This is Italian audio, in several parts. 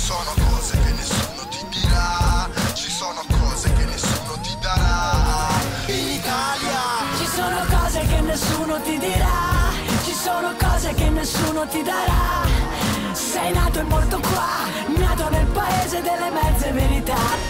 sono cose che nessuno ti dirà, ci sono cose che nessuno ti darà. In Italia ci sono cose che nessuno ti dirà, ci sono cose che nessuno ti darà. Sei nato e morto qua, nato nel paese delle mezze verità.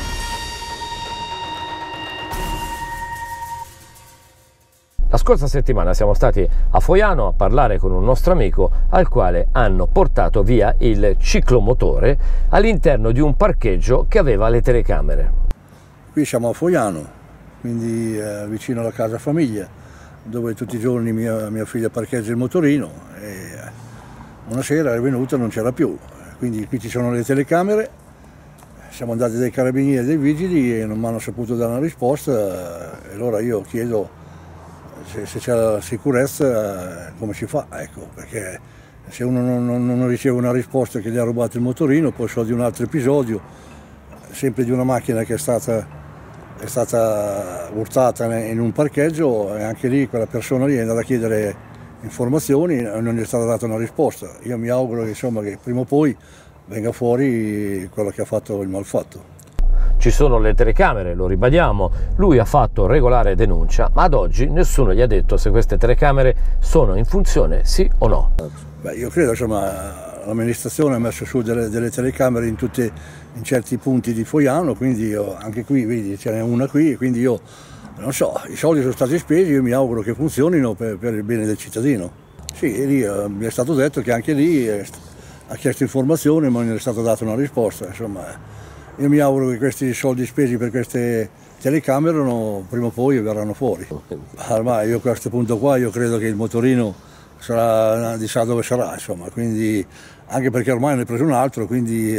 La scorsa settimana siamo stati a Foiano a parlare con un nostro amico al quale hanno portato via il ciclomotore all'interno di un parcheggio che aveva le telecamere. Qui siamo a Foiano, quindi vicino alla casa famiglia, dove tutti i giorni mia figlia parcheggia il motorino e una sera è venuta e non c'era più. Quindi qui ci sono le telecamere, siamo andati dai carabinieri e dai vigili e non mi hanno saputo dare una risposta e allora io chiedo se c'è la sicurezza come si fa, ecco, perché se uno non riceve una risposta che gli ha rubato il motorino, poi so di un altro episodio, sempre di una macchina che è stata urtata in un parcheggio e anche lì quella persona lì è andata a chiedere informazioni e non gli è stata data una risposta. Io mi auguro che, insomma, che prima o poi venga fuori quello che ha fatto il malfatto. Ci sono le telecamere, lo ribadiamo, lui ha fatto regolare denuncia, ma ad oggi nessuno gli ha detto se queste telecamere sono in funzione, sì o no. Beh, io credo, insomma, l'amministrazione ha messo su delle telecamere in certi punti di Foiano, quindi anche qui, vedi, ce n'è una qui, quindi io non so, i soldi sono stati spesi, io mi auguro che funzionino per il bene del cittadino. Sì, e lì mi è stato detto che anche lì ha chiesto informazioni ma non gli è stata data una risposta, insomma. Io mi auguro che questi soldi spesi per queste telecamere prima o poi verranno fuori. Ormai io a questo punto qua io credo che il motorino sarà di sa dove sarà, insomma, quindi anche perché ormai ne ho preso un altro, quindi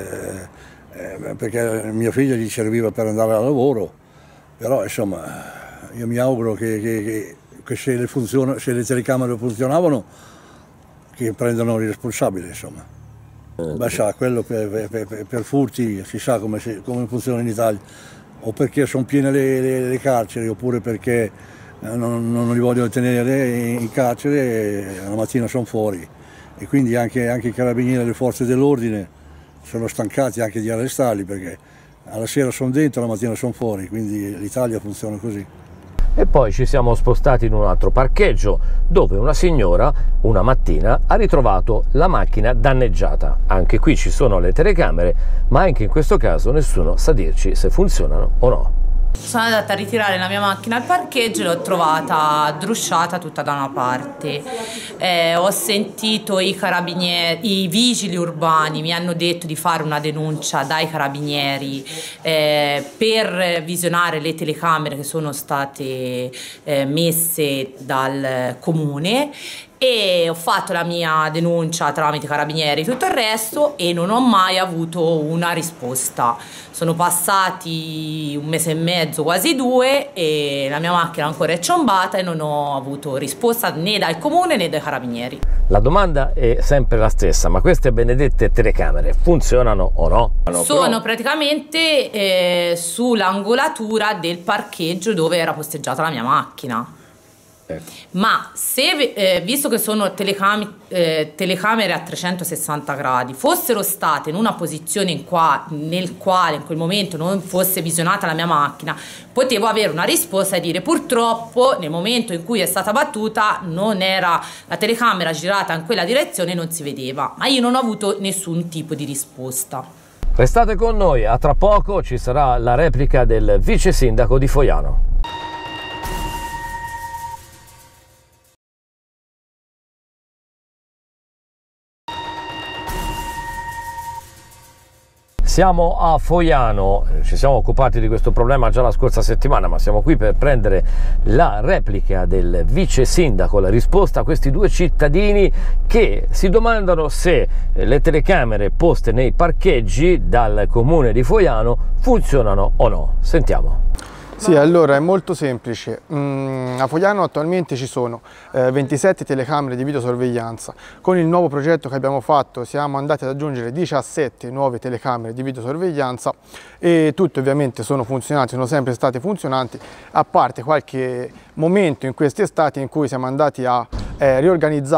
perché mia figlia gli serviva per andare al lavoro, però insomma io mi auguro che se le telecamere funzionavano che prendano il responsabile, insomma. Beh, sa, quello per furti si sa come funziona in Italia, o perché sono piene le carceri oppure perché non li vogliono tenere in carcere e la mattina sono fuori e quindi anche i carabinieri e le forze dell'ordine sono stancati anche di arrestarli perché alla sera sono dentro, la mattina sono fuori, quindi l'Italia funziona così. E poi ci siamo spostati in un altro parcheggio dove una signora una mattina ha ritrovato la macchina danneggiata. Anche qui ci sono le telecamere, ma anche in questo caso nessuno sa dirci se funzionano o no. Sono andata a ritirare la mia macchina al parcheggio e l'ho trovata drusciata tutta da una parte. Ho sentito i vigili urbani mi hanno detto di fare una denuncia dai carabinieri per visionare le telecamere che sono state messe dal comune e ho fatto la mia denuncia tramite carabinieri e tutto il resto e non ho mai avuto una risposta. Sono passati un mese e mezzo, quasi 2, e la mia macchina ancora è cionbata e non ho avuto risposta né dal comune né dai carabinieri. La domanda è sempre la stessa, ma queste benedette telecamere funzionano o no? Sono praticamente sull'angolatura del parcheggio dove era posteggiata la mia macchina. Ma se, visto che sono telecamere a 360 gradi, fossero state in una posizione nel quale in quel momento non fosse visionata la mia macchina, potevo avere una risposta e dire purtroppo nel momento in cui è stata battuta non era la telecamera girata in quella direzione e non si vedeva, ma io non ho avuto nessun tipo di risposta. Restate con noi, a tra poco ci sarà la replica del vice sindaco di Foiano. Siamo a Foiano, ci siamo occupati di questo problema già la scorsa settimana, ma siamo qui per prendere la replica del vice sindaco, la risposta a questi due cittadini che si domandano se le telecamere poste nei parcheggi dal comune di Foiano funzionano o no. Sentiamo. Sì, allora è molto semplice. A Foiano attualmente ci sono 27 telecamere di videosorveglianza. Con il nuovo progetto che abbiamo fatto siamo andati ad aggiungere 17 nuove telecamere di videosorveglianza e tutte ovviamente sono funzionanti, sono sempre state funzionanti, a parte qualche momento in quest'estate in cui siamo andati a riorganizzare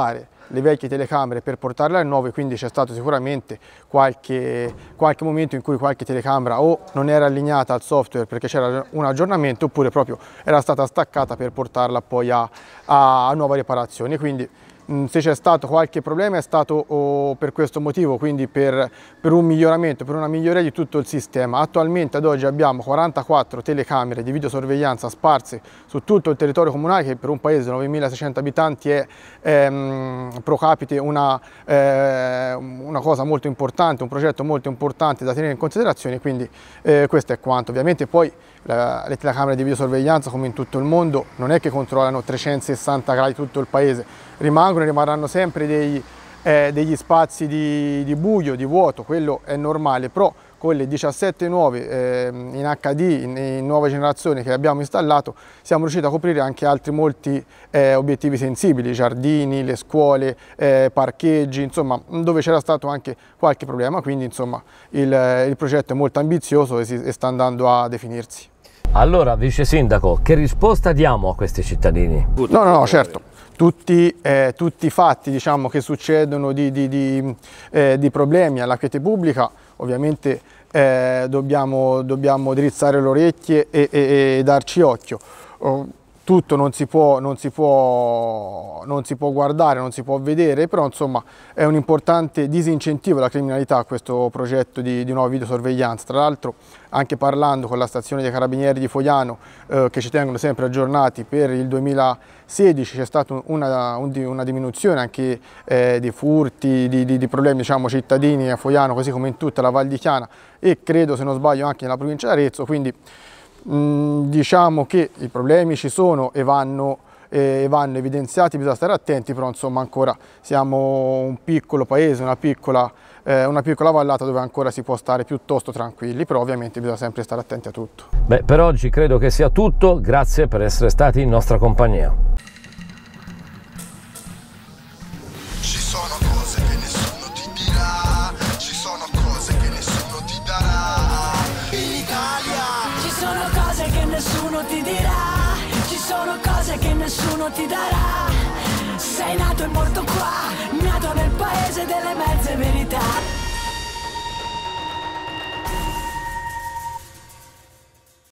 le vecchie telecamere per portarle alle nuove, quindi c'è stato sicuramente qualche momento in cui qualche telecamera o non era allineata al software perché c'era un aggiornamento, oppure proprio era stata staccata per portarla poi a nuova riparazione. Quindi se c'è stato qualche problema è stato per questo motivo, quindi per un miglioramento, per una miglioria di tutto il sistema. Attualmente ad oggi abbiamo 44 telecamere di videosorveglianza sparse su tutto il territorio comunale, che per un paese di 9.600 abitanti è pro capite una cosa molto importante, un progetto molto importante da tenere in considerazione, quindi questo è quanto. Ovviamente poi le telecamere di videosorveglianza, come in tutto il mondo, non è che controllano 360 gradi tutto il paese, rimangono e rimarranno sempre degli spazi di buio, di vuoto, quello è normale, però con le 17 nuove in HD, in nuova generazione che abbiamo installato, siamo riusciti a coprire anche altri molti obiettivi sensibili, giardini, le scuole, parcheggi, insomma, dove c'era stato anche qualche problema, quindi insomma il progetto è molto ambizioso e sta andando a definirsi. Allora, vice sindaco, che risposta diamo a questi cittadini? No, certo. Tutti i fatti, diciamo, che succedono di problemi alla quiete pubblica, ovviamente dobbiamo drizzare le orecchie e darci occhio. Tutto non si può guardare, non si può vedere, però insomma è un importante disincentivo alla criminalità questo progetto di nuova videosorveglianza. Tra l'altro, anche parlando con la stazione dei Carabinieri di Fogliano, che ci tengono sempre aggiornati, per il 2016 c'è stata una diminuzione anche di furti, di problemi, diciamo, cittadini a Fogliano, così come in tutta la Val di Chiana e credo, se non sbaglio, anche nella provincia di Arezzo, quindi diciamo che i problemi ci sono e vanno evidenziati, bisogna stare attenti, però insomma ancora siamo un piccolo paese, una piccola vallata dove ancora si può stare piuttosto tranquilli, però ovviamente bisogna sempre stare attenti a tutto. Beh, per oggi credo che sia tutto, grazie per essere stati in nostra compagnia. Ci sono cose che nessuno ti dirà, ci sono cose che nessuno ti darà. In Italia Ci sono cose che nessuno ti dirà, ci sono cose che nessuno ti darà. Sei nato e morto qua, nato nel paese delle mezze verità.